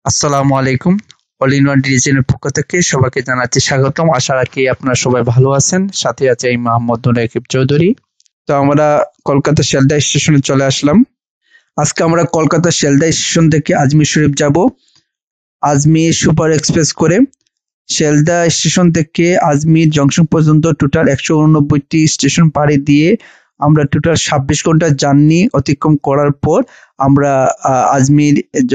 আসসালামু আলাইকুম। All in one ডিজাইনের পক্ষ থেকে সবাইকে জানাচ্ছি স্বাগতম। আশা রাখি আপনারা সবাই ভালো আছেন। সাথে আছে এই মোহাম্মদ নুর রাকিব চৌধুরী। তো আমরা কলকাতা শিয়ালদা স্টেশনে চলে আসলাম। আজকে আমরা কলকাতা শিয়ালদা স্টেশন থেকে আজমির শরীফ যাব আজমির সুপার এক্সপ্রেস করে। শিয়ালদা স্টেশন থেকে আজমির জংশন পর্যন্ত টোটাল 189টি স্টেশন পাড়ি দিয়ে আমরা টোটাল 26 ঘন্টা জার্নি অতিক্রম করার পর আমরা আজমির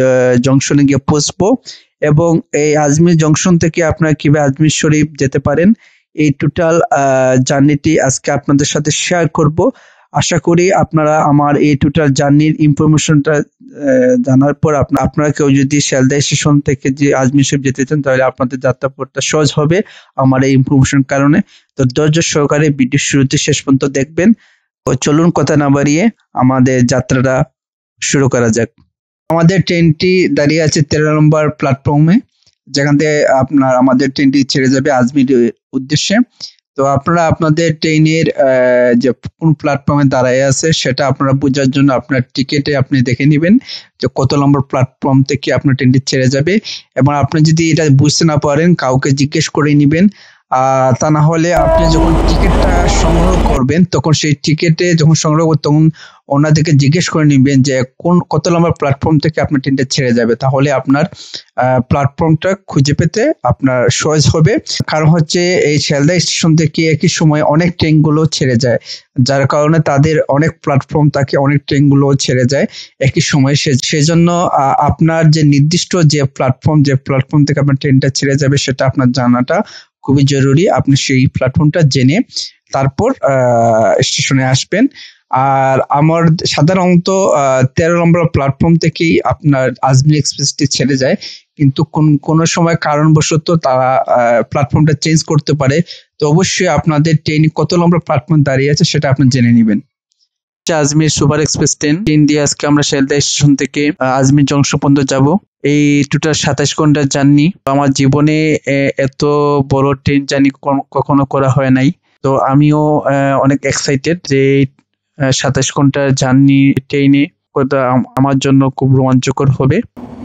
জংশনে গিয়ে পৌঁছবো। এবং এই আজমির জংশন থেকে আপনারা কিভাবে আজমির শরীফ যেতে পারেন এই টোটাল জার্নিটি আজকে আপনাদের সাথে শেয়ার করব। আশা করি আপনারা আমার এই টোটাল জার্নির ইনফরমেশনটা জানার পর আপনারা কেউ যদি শিয়ালদা স্টেশন থেকে যে আজমির শরীফ যেতে চান তাহলে আপনাদের যাত্রাপথটা সহজ হবে আমার এই ইনফরমেশন কারণে। তো ধৈর্য সহকারে ভিডিও শুরুতে শেষ পর্যন্ত দেখবেন। তো চলুন কথা না বাড়িয়ে আমাদের যাত্রাটা শুরু করা যাক। আমাদের ট্রেনটি দাঁড়িয়ে আছে 13 নম্বর প্ল্যাটফর্মে, যেখান থেকে আমাদের ট্রেনটি ছেড়ে যাবে আজমিরের উদ্দেশ্যে। তো আপনারা আপনাদের ট্রেনের যে কোন প্ল্যাটফর্মে দাঁড়ায় আছে সেটা আপনারা বোঝার জন্য আপনার টিকেটে আপনি দেখে নেবেন যে কত নম্বর প্ল্যাটফর্ম থেকে আপনার ট্রেনটি ছেড়ে যাবে। এবং আপনি যদি এটা বুঝতে না পারেন কাউকে জিজ্ঞেস করে নেবেন। তা না হলে আপনি যখন টিকিটটা সংগ্রহ করবেন তখন সেই টিকিটে যখন সংগ্রহ করবেন তখন ওনাদেরকে জিজ্ঞেস করে নেবেন যে কত নম্বর প্ল্যাটফর্ম থেকে আপনার ট্রেনটা ছেড়ে যাবে। তাহলে আপনার প্ল্যাটফর্মটা খুঁজে পেতে আপনার সহজ হবে। কারণ হচ্ছে এই শিয়ালদা স্টেশন থেকে একই সময় অনেক ট্রেনগুলো ছেড়ে যায়, যার কারণে তাদের অনেক প্ল্যাটফর্ম থাকে, অনেক ট্রেনগুলো ছেড়ে যায় একই সময়। সেজন্য আপনার যে নির্দিষ্ট যে প্ল্যাটফর্ম থেকে আপনার ট্রেনটা ছেড়ে যাবে সেটা আপনার জানাটা খুবই জরুরি। আপনি সেই প্ল্যাটফর্মটা জেনে তারপর স্টেশনে আসবেন। আর আমার সাধারণত 13 নম্বর প্ল্যাটফর্ম থেকেই আপনার আজমির এক্সপ্রেসটি ছেড়ে যায়, কিন্তু কোন সময় কারণবশত তারা প্ল্যাটফর্মটা চেঞ্জ করতে পারে। তো অবশ্যই আপনাদের ট্রেন কত নম্বর প্ল্যাটফর্ম দাঁড়িয়ে আছে সেটা আপনি জেনে নেবেন। আজমির সুপার এক্সপ্রেস ট্রেন দিয়ে আজকে আমরা শিয়ালদা স্টেশন থেকে আজমির জংশন পর্যন্ত যাব। এই টোটাল 27 ঘন্টার জার্নি। আমার জীবনে এত বড় ট্রেন জার্নি কখনো করা হয় নাই। তো আমিও অনেক এক্সাইটেড যে 27 ঘন্টার জার্নি ট্রেনে আমার জন্য খুব রোমাঞ্চকর হবে।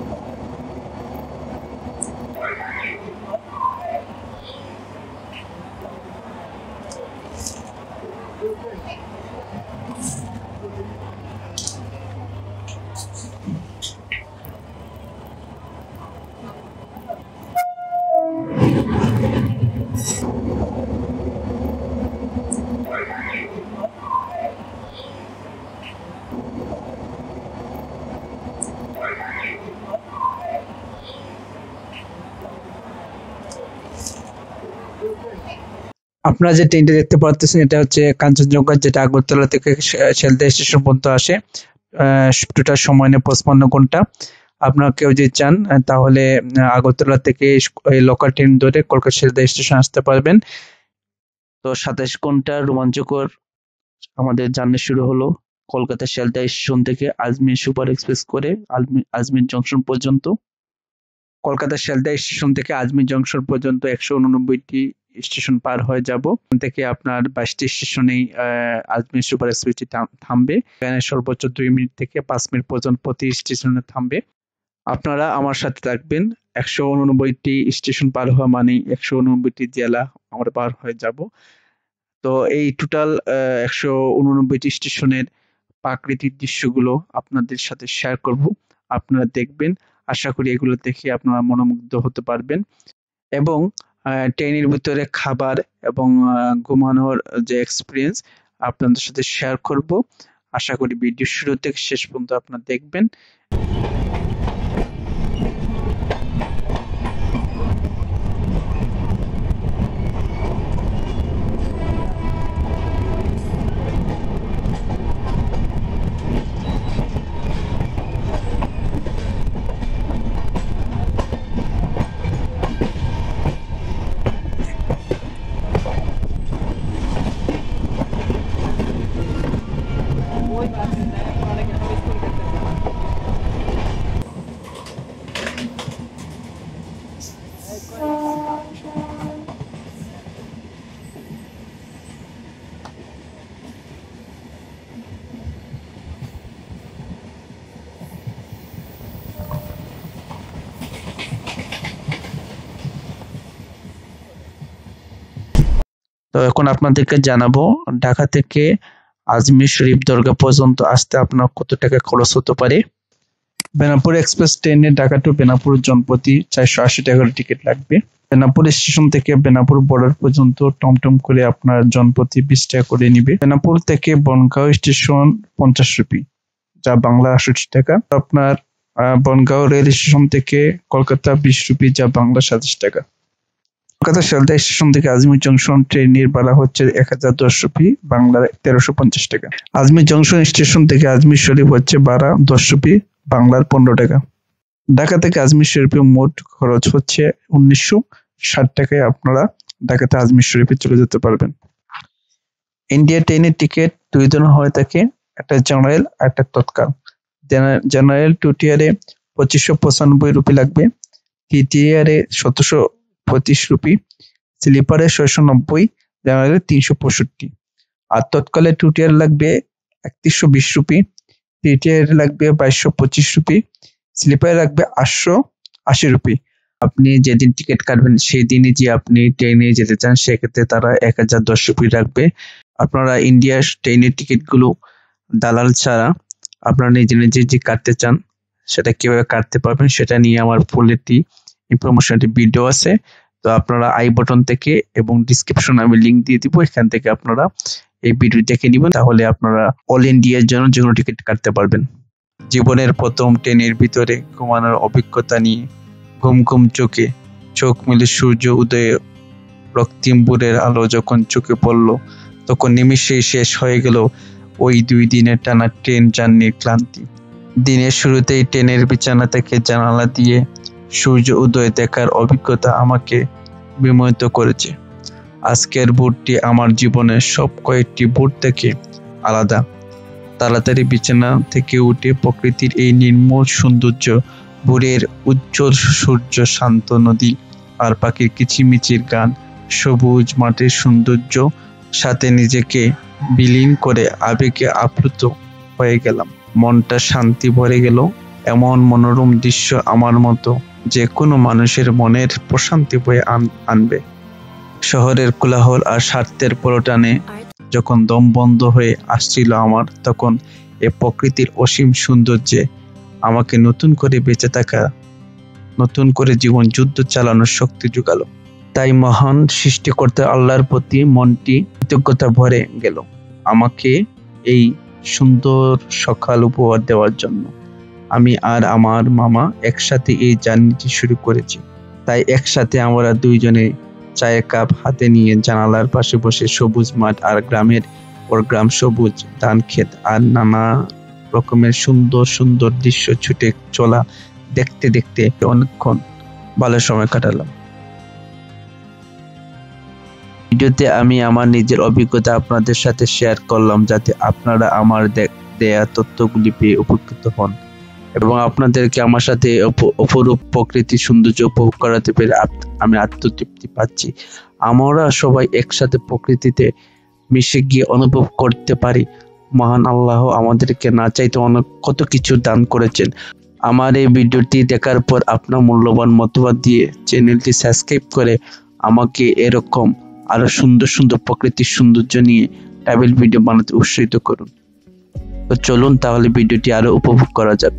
আপনারা যে ট্রেনটা দেখতে পাচ্ছেন এটা হচ্ছে কাঞ্চনজঙ্ঘা, যেটা আগরতলা থেকে শিয়ালদা স্টেশন পর্যন্ত আসে। টোটাল সময় নেয় 55 ঘন্টা। আপনারা কেউ যদি চান তাহলে আগরতলা থেকে লোকাল ট্রেন ধরে কলকাতা শিয়ালদা স্টেশন আসতে পারবেন। তো 27 ঘন্টার রোমাঞ্চকর আমাদের জার্নি শুরু হলো কলকাতা শিয়ালদা স্টেশন থেকে আজমির সুপার এক্সপ্রেস করে আজমির জংশন পর্যন্ত। কলকাতা শিয়ালদা স্টেশন থেকে আজমির জংশন পর্যন্ত 189টি স্টেশন পার হয়ে যাব। এখান থেকে আপনার 22টি স্টেশনেই আজমির সুপার এক্সপ্রেসটি থামবে। এখানে সর্বোচ্চ 2 মিনিট থেকে 5 মিনিট পর্যন্ত প্রতি স্টেশনে থামবে। আপনারা আমার সাথে থাকবেন। 189টি স্টেশন পার হওয়া মানে 189টি জেলা আমরা পার হয়ে যাব। তো এই টোটাল 189টি স্টেশনের প্রাকৃতিক দৃশ্যগুলো আপনাদের সাথে শেয়ার করব, আপনারা দেখবেন। আশা করি এগুলো দেখে আপনারা মনোমুগ্ধ হতে পারবেন। এবং ট্রেনের ভিতরে খাবার এবং ঘুমানোর যে এক্সপিরিয়েন্স আপনাদের সাথে শেয়ার করব। আশা করি ভিডিও শুরু থেকে শেষ পর্যন্ত আপনারা দেখবেন। তো এখন আপনাদেরকে জানাবো ঢাকা থেকে আজমির শরীফ দরগা পর্যন্ত আসতে আপনার কত টাকা খরচ হতে পারে। বেনাপুর এক্সপ্রেস ট্রেনে ঢাকা টু বেনাপুর জনপ্রতি 480 টাকার টিকিট লাগবে। বেনাপুর স্টেশন থেকে বেনাপুর বর্ডার পর্যন্ত টমটম করে আপনার জনপ্রতি 20 টাকা করে নিবে। বেনাপুর থেকে বনগাঁও স্টেশন 50 রুপি, যা বাংলা 68 টাকা। আপনার বনগাঁও রেল স্টেশন থেকে কলকাতা 20 রুপি, যা বাংলা 27 টাকা। কলকাতা শিয়ালদা স্টেশন থেকে আজমির জংশন ট্রেনের ভাড়া হচ্ছে 1010 রুপি, বাংলার 1350 টাকা। আজমির জংশন স্টেশন থেকে আজমির শরীফ হচ্ছে ভাড়া 10 রুপি, বাংলার 15 টাকা। ঢাকা থেকে আজমির শরীফে মোট খরচ হচ্ছে 1960 টাকায় আপনারা ঢাকাতে আজমির শরীফে চলে যেতে পারবেন। ইন্ডিয়া ট্রেনের টিকিট 2 ধরনের হয়ে থাকে, একটা জেনারেল আর একটা তৎকাল। জেনারেল 2 টিয়ারে 2595 রুপি লাগবে, 3 টিয়ারে 1725 রুপি, স্লিপারে 690, জেনারেলে 365, আর তৎকালে 2 টিয়ার লাগবে 3120 রুপি, 3 টিয়ারে লাগবে 2225 রুপি, স্লিপারে লাগবে 880 রুপি। আপনি যেদিন টিকিট কাটবেন সেই দিনই যে আপনি ট্রেনে যেতে চান সেক্ষেত্রে তারা 1010 রুপি রাখবে। আপনারা ইন্ডিয়ার ট্রেনের টিকিট গুলো দালাল ছাড়া আপনারা নিজে নিজে যে কাটতে চান সেটা কিভাবে কাটতে পারবেন সেটা নিয়ে আমার ফুল একটি ইনফরমেশন ভিডিও আছে। তো আপনারা আই বাটন থেকে এবং ডিসক্রিপশন আমি লিংক দিয়ে দিব, এখান থেকে আপনারা এই ভিডিও দেখে নিবেন, তাহলে আপনারা অল ইন্ডিয়ার জন্য যে কোনো টিকিট কাটতে পারবেন। জীবনের প্রথম ট্রেনের ভিতরে ঘুমানোর অভিজ্ঞতা নিয়ে ঘুম ঘুম চোখে চোখ মেলে সূর্য উদয়ে রক্তিম ভোরের আলো যখন চোখে পড়ল তখন নিমিষেই শেষ হয়ে গেল ওই 2 দিনের টানা ট্রেন জার্নির ক্লান্তি। দিনের শুরুতেই ট্রেনের বিছানা থেকে জানালা দিয়ে সূর্য উদয় দেখার অভিজ্ঞতা আমাকে বিমোহিত করেছে। আজকের ভোরটি আমার জীবনের সব কয়েকটি ভোর থেকে আলাদা। তাড়াতাড়ি বিছানা থেকে উঠে প্রকৃতির এই নির্মল সৌন্দর্য, ভোরের উজ্জ্বল সূর্য, শান্ত নদী আর পাখির কিচিমিচির গান, সবুজ মাঠের সৌন্দর্য সাথে নিজেকে বিলীন করে আবেগে আপ্লুত হয়ে গেলাম। মনটা শান্তি ভরে গেল। এমন মনোরম দৃশ্য আমার মতো যে কোনো মানুষের মনের প্রশান্তি বয়ে আনবে। শহরের কোলাহল আর স্বার্থের পরটানে যখন দম বন্ধ হয়ে আসছিল আমার, তখন এ প্রকৃতির অসীম সৌন্দর্যে আমাকে নতুন করে বেঁচে থাকা, নতুন করে জীবন যুদ্ধ চালানোর শক্তি জোগালো। তাই মহান সৃষ্টিকর্তা আল্লাহর প্রতি মনটি কৃতজ্ঞতা ভরে গেল আমাকে এই সুন্দর সকাল উপহার দেওয়ার জন্য। আমি আর আমার মামা একসাথে এই জার্নিটি শুরু করেছি, তাই একসাথে আমরা দুইজনে চায়ের কাপ হাতে নিয়ে জানালার পাশে বসে সবুজ মাঠ আর গ্রামের পর গ্রাম, সবুজ ধান ক্ষেত আর নানা রকমের সুন্দর সুন্দর দৃশ্য ছুটে চলা দেখতে দেখতে অনেকক্ষণ ভালো সময় কাটালাম। ভিডিওতে আমি আমার নিজের অভিজ্ঞতা আপনাদের সাথে শেয়ার করলাম, যাতে আপনারা আমার দেয়া তথ্যগুলি পেয়ে উপকৃত হন এবং আপনাদেরকে আমার সাথে অপরূপ প্রকৃতির সৌন্দর্য উপভোগ করাতে পেরে আমি আত্মতৃপ্তি পাচ্ছি। আমরা সবাই একসাথে প্রকৃতিতে মিশে গিয়ে অনুভব করতে পারি মহান আল্লাহ আমাদেরকে না চাইতে অনেক কত কিছু দান করেছেন। আমার এই ভিডিওটি দেখার পর আপনার মূল্যবান মতামত দিয়ে চ্যানেলটি সাবস্ক্রাইব করে আমাকে এরকম আরো সুন্দর সুন্দর প্রকৃতির সৌন্দর্য নিয়ে ট্রাভেল ভিডিও বানাতে উৎসাহিত করুন। তো চলুন তাহলে ভিডিওটি আরো উপভোগ করা যাক।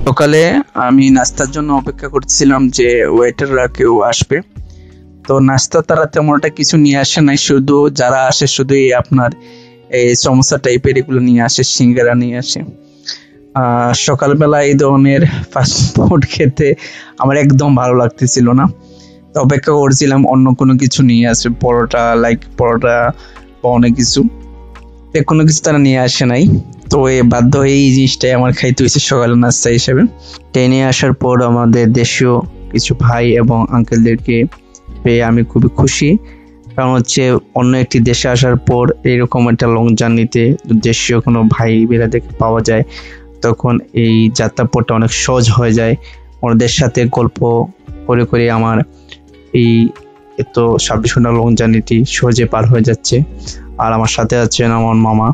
সকালে আমি নাস্তার জন্য অপেক্ষা করছিলাম যে ওয়েটাররা কেউ আসবে। তো নাস্তা তারা তেমন একটা কিছু নিয়ে আসে নাই, শুধু যারা আসে শুধু আপনার এই সমোসা টাইপের এগুলো নিয়ে আসে, সিঙ্গারা নিয়ে আসে। সকালবেলা এই ধরনের ফাস্ট ফুড খেতে আমার একদম ভালো লাগতেছিল না। তো অপেক্ষা করছিলাম অন্য কোনো কিছু নিয়ে আসবে, পরোটা পরোটা বা অনেক কিছু। কোনো কিছু তারা নিয়ে আসে নাই। তো বাধ্য হয়ে এই জিনিসটাই আমার খাইতে হয়েছে সকালের নাস্তা হিসেবে। ট্রেনে আসার পর আমাদের দেশীয় কিছু ভাই এবং আঙ্কেলদেরকে পেয়ে আমি খুবই খুশি। কারণ হচ্ছে অন্য একটি দেশে আসার পর এরকম একটা লং জার্নিতে দেশীয় কোনো ভাই বেড়াদেরকে পাওয়া যায়, তখন এই যাত্রাপথটা অনেক সহজ হয়ে যায়। ওনাদের সাথে গল্প করে করে আমার এই এত 26 ঘন্টা লং জার্নিটি সহজে পার হয়ে যাচ্ছে। আর আমার সাথে আছেন আমার মামা।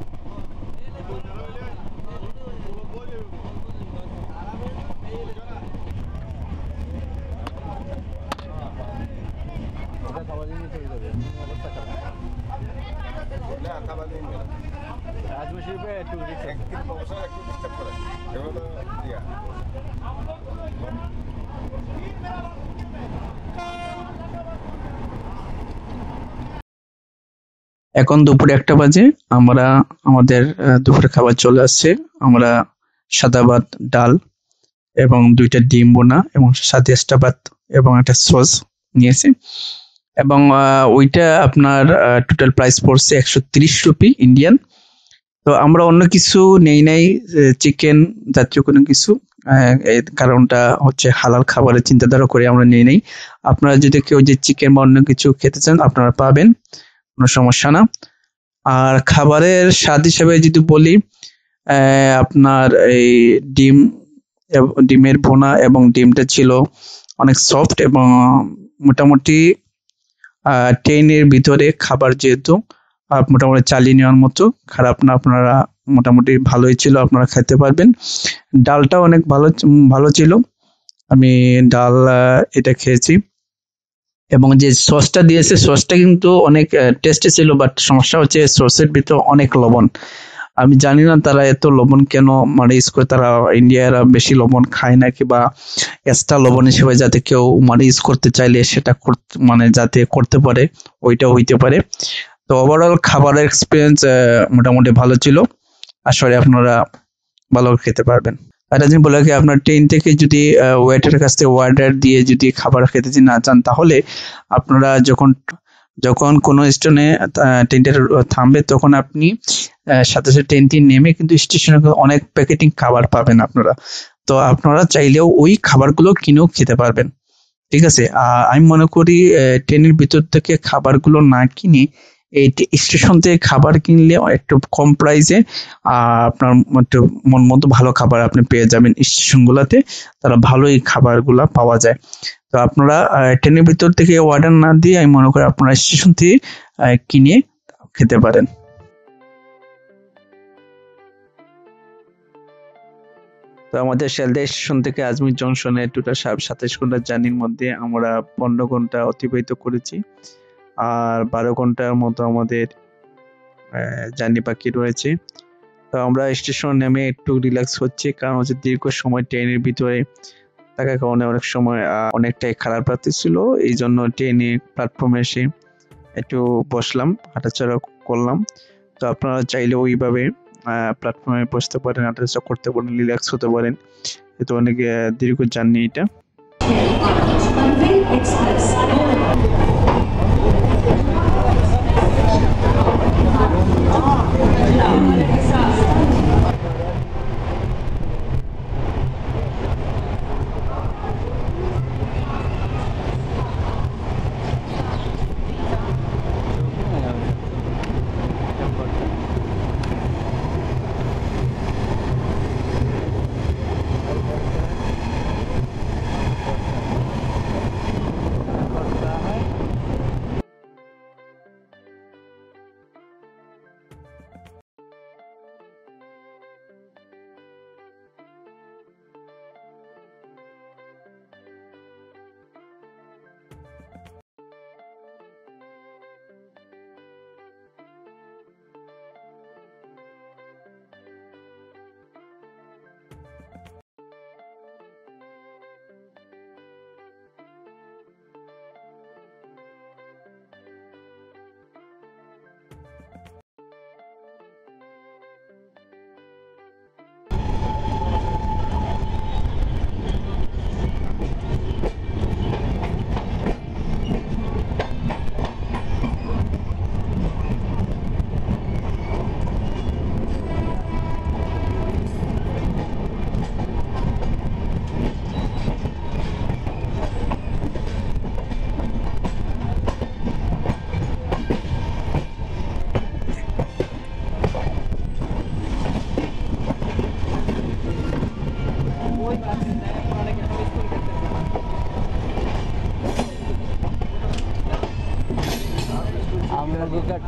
এখন দুপুরে 1টা বাজে। আমরা আমাদের দুপুরে খাবার চলে আসছে। আমরা সাদা ভাত, ডাল এবং 2টা ডিম বোনা এবং সাথে এক্সট্রা ভাত এবং একটা সস নিয়েছি। এবং ওইটা আপনার টোটাল প্রাইস পড়ছে 130 রুপি ইন্ডিয়ান। তো আমরা অন্য কিছু নেই নাই, চিকেন জাতীয় কোনো কিছু। এর কারণটা হচ্ছে হালাল খাবারের চিন্তাধারা করে আমরা নেই নাই। আপনারা যদি কেউ যে চিকেন বা অন্য কিছু খেতে চান আপনারা পাবেন, কোনো সমস্যা না। আর খাবারের স্বাদ হিসেবে যদি বলি, আপনার এই ডিম ডিমের ভুনা এবং ডিমটা ছিল অনেক সফট এবং মোটামুটি ট্রেনের ভিতরে খাবার যেহেতু মোটামুটি চালিয়ে নেওয়ার মতো, খারাপ না, আপনারা মোটামুটি ভালোই ছিল, আপনারা খেতে পারবেন। ডালটা অনেক ভালো ভালো ছিল। আমি ডাল এটা খেয়েছি এবং যে সসটা দিয়েছে সসটা কিন্তু অনেক টেস্টি ছিল, বাট সমস্যা হচ্ছে সসের ভিতর অনেক লবণ। আমি জানি না তারা এত লবণ কেন মানে ইউজ করে, তারা ইন্ডিয়ারা বেশি লবণ খায় না, কিংবা এক্সট্রা লবণ হিসেবে যাতে কেউ মানে ইউজ করতে চাইলে সেটা মানে যাতে করতে পারে, ওইটা হইতে পারে। তো ওভারঅল খাবারের এক্সপিরিয়েন্স মোটামুটি ভালো ছিল। আসলে আপনারা ভালো খেতে পারবেন। একটা জিনিস বলে রাখি, আপনার ট্রেন থেকে যদি ওয়েটারের কাছ থেকে অর্ডার দিয়ে যদি খাবার খেতে যদি না চান, তাহলে আপনারা যখন যখন কোনো স্টেশনে ট্রেনটা থামবে তখন আপনি সাথে সাথে ট্রেনটি নেমে কিন্তু স্টেশনে অনেক প্যাকেটিং খাবার পাবেন আপনারা। তো আপনারা চাইলেও ওই খাবারগুলো কিনেও খেতে পারবেন। ঠিক আছে। আমি মনে করি ট্রেনের ভিতর থেকে খাবারগুলো না কিনে এই স্টেশন থেকে খাবার কিনলে একটু কম প্রাইসে আপনার একটু মন মতো ভালো খাবার আপনি পেয়ে যাবেন স্টেশনগুলোতে। তারা ভালোই খাবারগুলা পাওয়া যায়। তো আপনারা ট্রেনের ভিতর থেকে অর্ডার না দিয়ে আমি মনে করি আপনারা স্টেশন থেকে কিনে খেতে পারেন। তো আমাদের শিয়ালদা স্টেশন থেকে আজমির জংশনে টোটাল 27 ঘন্টার জার্নির মধ্যে আমরা 15 ঘন্টা অতিবাহিত করেছি। আর 12 ঘন্টার মতো আমাদের জার্নি বাকি রয়েছে। তো আমরা স্টেশন নেমে একটু রিল্যাক্স হচ্ছে, কারণ হচ্ছে দীর্ঘ সময় ট্রেনের ভিতরে থাকার কারণে অনেক সময় অনেকটাই খারাপ লাগতেছিল। এই জন্য ট্রেনে প্ল্যাটফর্মে এসে একটু বসলাম, হাঁটাচলা করলাম। তো আপনারা চাইলে ওইভাবে প্ল্যাটফর্মে বসতে পারেন, হাঁটাচলা করতে পারেন, রিল্যাক্স হতে পারেন। এটা অনেক দীর্ঘ জার্নি এটা।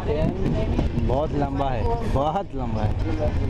बहुत लंबा है, बहुत लंबा है।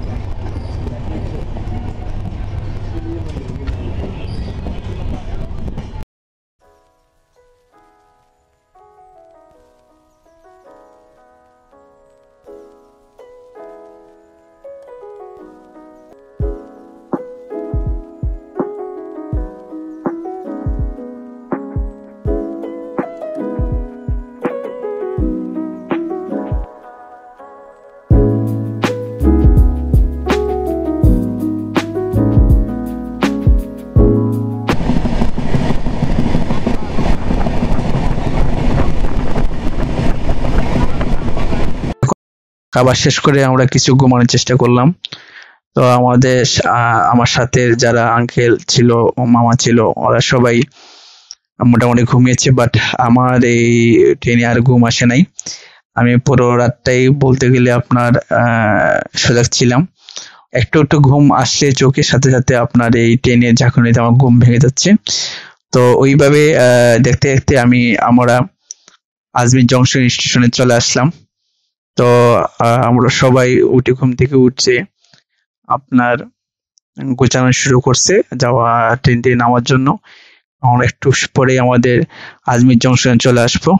খাবার শেষ করে আমরা কিছু ঘুমানোর চেষ্টা করলাম। তো আমার সাথে যারা আঙ্কেল ছিল ও মামা ছিল ওরা সবাই মোটামুটি ঘুমিয়েছে, বাট আমার এই ট্রেনে আর ঘুম আসে নাই। আমি পুরো রাতটাই বলতে গেলে আপনার সজাগ ছিলাম। একটু একটু ঘুম আসছে চোখের সাথে সাথে আপনার এই ট্রেনের ঝাঁকুনিতে আমার ঘুম ভেঙে যাচ্ছে। তো ওইভাবে দেখতে দেখতে আমরা আজমির জংশন স্টেশনে চলে আসলাম। তো আমরা সবাই ঘুম থেকে উঠছে আপনার গোছানো শুরু করছে ট্রেন থেকে নামার জন্য। আমরা একটু পরে আমাদের আজমির জংশনে চলে আসবো।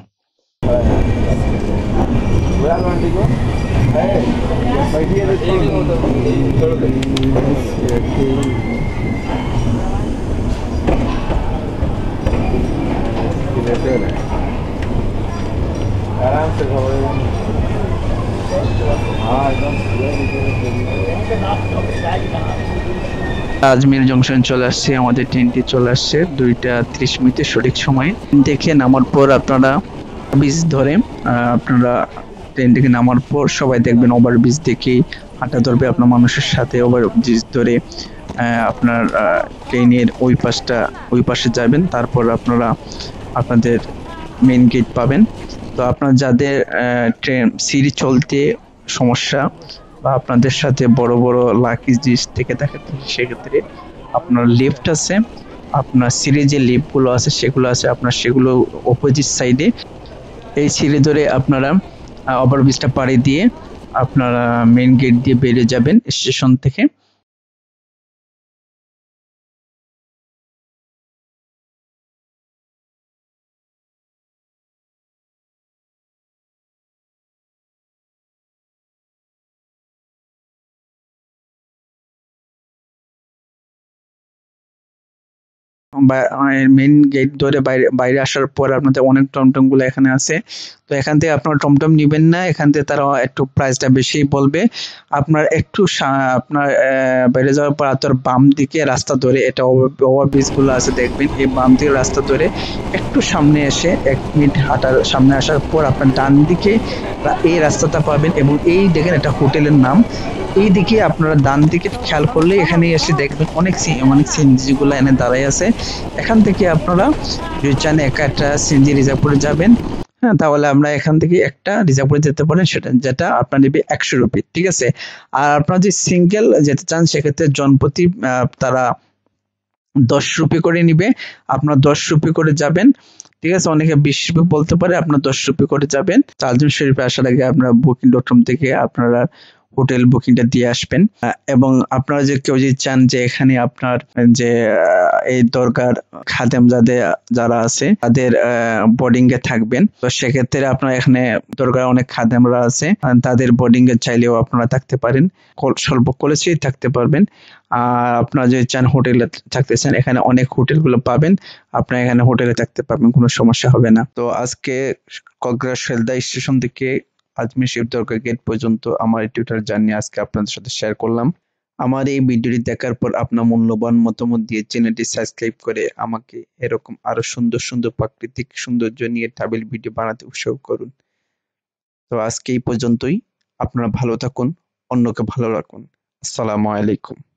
आराम से আজমির জংশন চলে আসছে, আমাদের ট্রেনটি চলে আসছে 2টা 30 মিনিটে সঠিক সময়ে। দেখে নামার পর আপনারা ব্রিজ ধরে আপনারা ট্রেন থেকে নামার পর সবাই দেখবেন ওভারব্রিজ দেখে হাঁটা ধরবে আপনার মানুষের সাথে। ওভারব্রিজ ধরে আপনার ট্রেনের ওই পাশে যাবেন, তারপর আপনারা আপনাদের মেন গেট পাবেন। তো আপনার যাদের ট্রেন সিঁড়ি চলতে সমস্যা বা আপনাদের সাথে বড় বড় লাগেজ থেকে থাকে সেক্ষেত্রে আপনার লিফট আছে, আপনার সিঁড়ি যে লিফটগুলো আছে সেগুলো আছে, আপনার সেগুলো অপোজিট সাইডে। এই সিঁড়ি ধরে আপনারা ওভারব্রিজটা পাড়ি দিয়ে আপনারা মেন গেট দিয়ে বেরিয়ে যাবেন স্টেশন থেকে। মেন গেট ধরে বাইরে আসার পর আপনাদের অনেক টমটম গুলো এখানে আছে। তো এখান থেকে আপনারা টমটম নিবেন না, এখান থেকে তারা একটু প্রাইসটা বেশি বলবে। আপনার একটু আপনার বাইরে যাওয়ার পর আপনার বাম দিকে রাস্তা ধরে, এটা ওভারব্রিজ গুলো আছে দেখবেন, এই বাম দিকে রাস্তা ধরে একটু সামনে এসে 1 মিনিট হাঁটার সামনে আসার পর আপনার ডান দিকে এই রাস্তাটা পাবেন। এবং এই দেখেন এটা হোটেলের নাম। এই দিকে আপনারা ডান দিকে খেয়াল করলে এখানে এসে দেখবেন অনেক সিএনজি গুলো এনে দাঁড়াই আছে। এখান থেকে আপনারা যদি চান একটা সিএনজি রিজার্ভ করে যাবেন, হ্যাঁ, তাহলে আমরা এখান থেকে একটা রিজার্ভ করে যেতে পারেন, যেটা আপনার নেবে 100 রুপি, ঠিক আছে। আর আপনারা যদি সিঙ্গেল যেতে চান সেক্ষেত্রে জনপ্রতি তারা 10 রুপি করে নিবে। আপনার 10 রুপি করে যাবেন, ঠিক আছে। অনেকে 20 রুপি বলতে পারে, আপনার 10 রুপি করে যাবেন। আজমির শরীফে আসার আগে আপনারা booking.com থেকে আপনারা হোটেল বুকিংটা দিয়ে আসবেন। এবং আপনারা যে কেউ যদি চান যে এখানে আপনার যে এই দরকার খাদেম যারা আছে তাদের বোর্ডিং এ থাকবেন, তো সেক্ষেত্রে আপনার এখানে দরকার অনেক খাদেমরা আছে, তাদের বোর্ডিং এ চাইলেও আপনারা থাকতে পারেন, স্বল্প খরচেই থাকতে পারবেন। আর আপনারা যদি চান হোটেলে থাকতে চান, এখানে অনেক হোটেল গুলো পাবেন, আপনারা এখানে হোটেলে থাকতে পারবেন, কোনো সমস্যা হবে না। তো আজকে কক্সবাজার শেলদা স্টেশন থেকে আজমির শরীফ দরগা গেট পর্যন্ত আমার এই টিউটার জার্নি আজকে আপনাদের সাথে শেয়ার করলাম। আমার এই ভিডিওটি দেখার পর আপনার মূল্যবান মতামত দিয়ে চ্যানেলটি সাবস্ক্রাইব করে আমাকে এরকম আরো সুন্দর সুন্দর প্রাকৃতিক সৌন্দর্য নিয়ে ট্রাভেল ভিডিও বানাতে উৎসাহ করুন। তো আজকে এই পর্যন্তই। আপনারা ভালো থাকুন, অন্যকে ভালো রাখুন। আসসালামু আলাইকুম।